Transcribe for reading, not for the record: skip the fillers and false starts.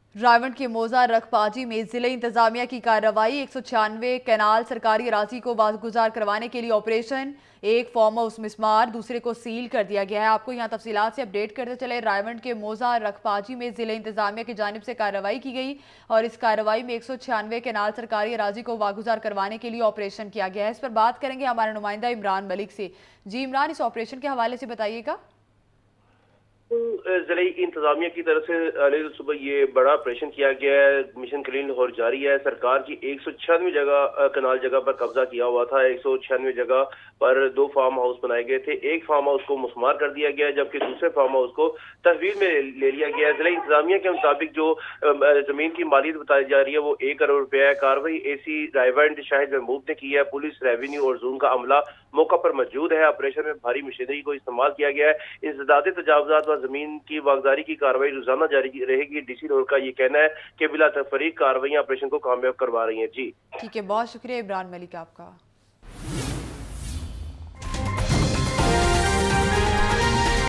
रायवंड के मोजा रखपाजी में जिले इंतजामिया की कार्रवाई 196 कैनाल सरकारी अराजी को वागुजार करवाने के लिए ऑपरेशन। एक फार्म हाउस मिसमार, दूसरे को सील कर दिया गया है। आपको यहाँ तफसीलात से अपडेट करते चले। रायवंड के मोजा रखपाजी में जिले इंतजामिया की जानिब से कार्रवाई की गई और इस कार्रवाई में 196 कैनाल सरकारी अराजी को वागुजार करवाने के लिए ऑपरेशन किया गया है। इस पर बात करेंगे हमारे नुमाइंदा इमरान मलिक से। जी इमरान, इस ऑपरेशन के हवाले से बताइएगा। जिले इंतजामिया की तरफ से सुबह ये बड़ा ऑपरेशन किया गया है। मिशन क्लीन लाहौर जारी है। सरकार की 196 जगह कनाल जगह पर कब्जा किया हुआ था। 196 जगह पर 2 फार्म हाउस बनाए गए थे। एक फार्म हाउस को मुस्मार कर दिया गया, जबकि दूसरे फार्म हाउस को तहवील में ले लिया गया। जिले इंतजामिया के मुताबिक जो जमीन की मालियत बताई जा रही है वो 1 करोड़ रुपया है। कार्रवाई एसी रायवंड शाहिद महमूद ने की है। पुलिस, रेवेन्यू और जून का अमला मौका पर मौजूद है। ऑपरेशन में भारी मशीनरी को इस्तेमाल किया गया है। इंसदादी तजावुजात व जमीन की वागदारी की कार्रवाई रोजाना जारी रहेगी। डीसी लाहौर का ये कहना है कि बिला तफरीक कार्रवाई ऑपरेशन को कामयाब करवा रही है। जी ठीक है, बहुत शुक्रिया इमरान मलिक आपका।